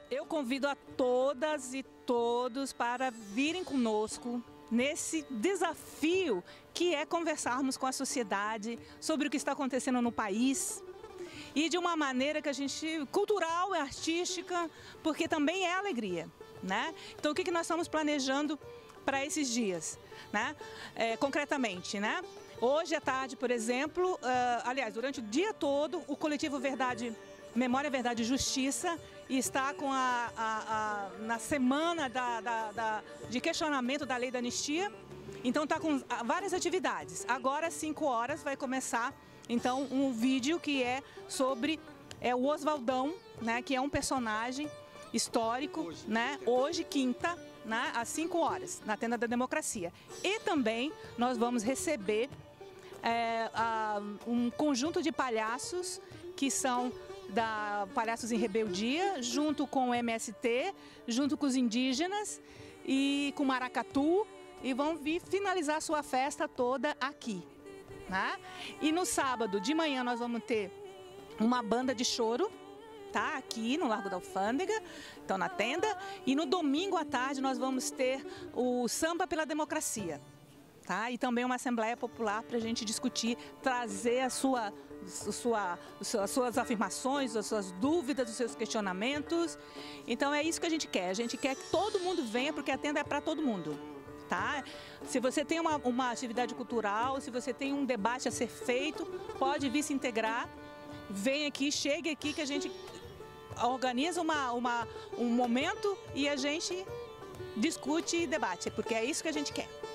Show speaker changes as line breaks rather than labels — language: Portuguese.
Eu convido a todas e todos para virem conosco nesse desafio que é conversarmos com a sociedade sobre o que está acontecendo no país e de uma maneira que a gente cultural e artística, porque também é alegria, né? Então o que nós estamos planejando para esses dias, né? Concretamente, né? Hoje à tarde, por exemplo, aliás, durante o dia todo, o coletivo Memória, Verdade e Justiça está com na semana de questionamento da lei da anistia, então está com várias atividades. Agora às 5 horas vai começar então um vídeo que é sobre o Oswaldão, né, que é um personagem histórico, hoje, né, hoje quinta, né, às 5 horas, na Tenda da Democracia. E também nós vamos receber um conjunto de palhaços que são Palhaços em Rebeldia, junto com o MST, junto com os indígenas e com o maracatu, e vão vir finalizar a sua festa toda aqui, né? E no sábado de manhã nós vamos ter uma banda de choro, tá? Aqui no Largo da Alfândega, então na tenda, e no domingo à tarde nós vamos ter o Samba pela Democracia. Tá? E também uma Assembleia Popular para a gente discutir, trazer as suas afirmações, as suas dúvidas, os seus questionamentos. Então é isso que a gente quer que todo mundo venha, porque a tenda é para todo mundo. Tá? Se você tem uma atividade cultural, se você tem um debate a ser feito, pode vir se integrar, vem aqui, chegue aqui que a gente organiza um momento e a gente discute e debate, porque é isso que a gente quer.